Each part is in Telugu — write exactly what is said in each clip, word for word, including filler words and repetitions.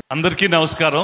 అందరికీ నమస్కారం.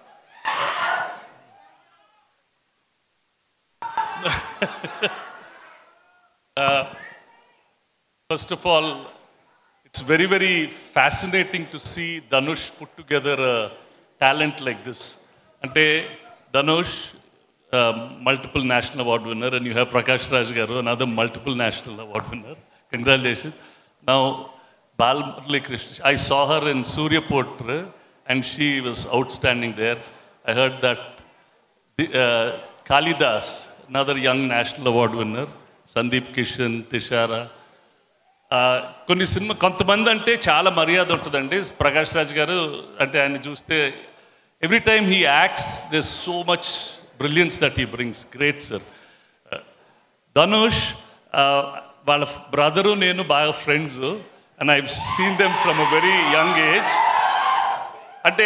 uh, first of all, it's very very fascinating to see Dhanush put together a talent like this. Ante Dhanush, uh, multiple national award winner, and you have Prakash Raj garu, another multiple national award winner. Congratulations. Now Bal Murali Krishna, I saw her in Suryaport and she was outstanding there. I heard that the, uh, Kalidas, another young national award winner, Sundeep Kishan, Tishara. కొన్ని సినిమా కొంతమంది అంటే చాలా మర్యాద ఉంటుందండి. ప్రకాష్ రాజ్ గారు అంటే ఆయన చూస్తే every time he acts there so much brilliance that he brings. Great sir. Dhanush వాళ్ళ బ్రదరు నేను బాగా friends and I seen them from a very young age. అంటే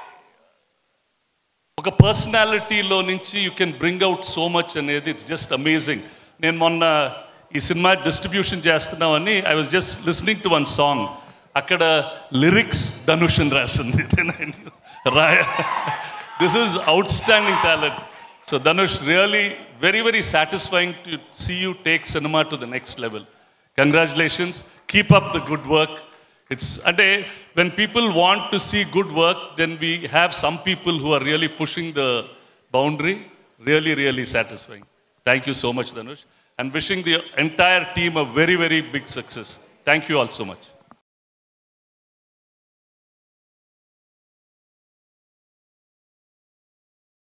ఒక పర్సనాలిటీలో నుంచి you can bring out so much అనేది ఇట్స్ జస్ట్ అమేజింగ్. నేను మొన్న ఈ సినిమా డిస్ట్రిబ్యూషన్ చేస్తున్నామని I was just listening to one song. అక్కడ లిరిక్స్ ధనుష్ అని రాసింది. Raayan, this is outstanding talent. So Dhanush, really very very satisfying to see you take cinema to the next level. Congratulations, keep up the good work. It's ante when people want to see good work, then we have some people who are really pushing the boundary. Really, really satisfying. Thank you so much, Dhanush, and wishing the entire team a very, very big success. Thank you all so much.